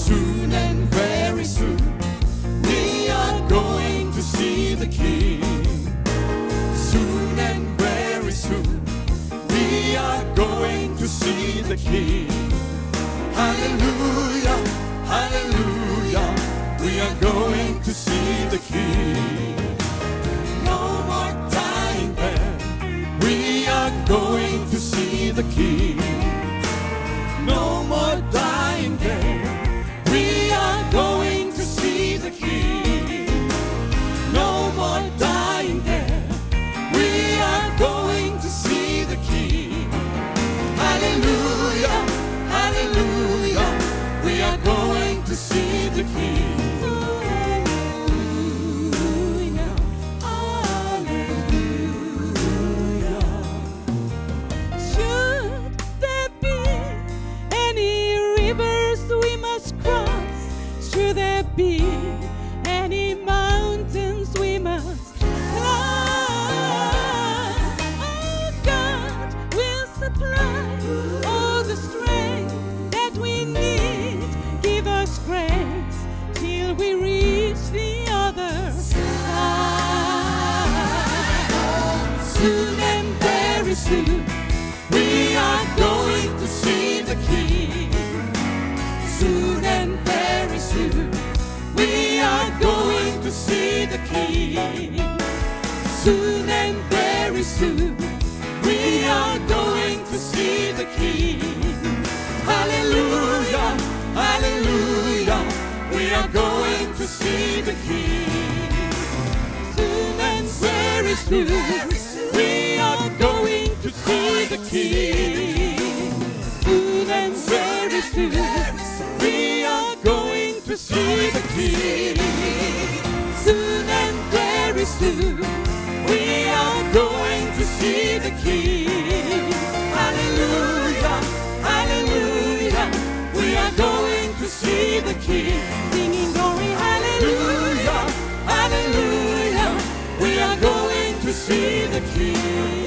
Soon and very soon, we are going to see the King. Soon and very soon, we are going to see the King. Hallelujah, hallelujah, we are going to see the King. No more dying there, we are going to see the King. No more dying there, we are going to see the King. No more dying there, we are going to see the King. Hallelujah, hallelujah, we are going to see the King. Should there be any mountains we must climb? Oh, God will supply all the strength that we need. Give us grace till we reach the other side. Soon and very soon, we are going to see the King. Soon and very soon, we are going to see the King. Soon and very soon, we are going to see the King. Hallelujah, hallelujah, we are going to see the King. Soon and very soon, we are going to see the King. Soon and very soon, we are going to see the King. Soon and very soon, we are going to see the King. Hallelujah, hallelujah, we are going to see the King. Singing glory, hallelujah, hallelujah, we are going to see the King.